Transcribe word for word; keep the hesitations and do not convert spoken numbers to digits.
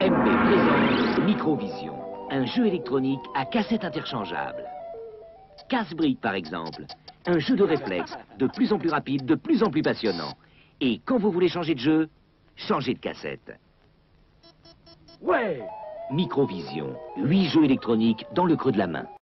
M B présente Microvision, un jeu électronique à cassette interchangeable. Casse-briques par exemple, un jeu de réflexe de plus en plus rapide, de plus en plus passionnant. Et quand vous voulez changer de jeu, changez de cassette. Ouais! Microvision, huit jeux électroniques dans le creux de la main.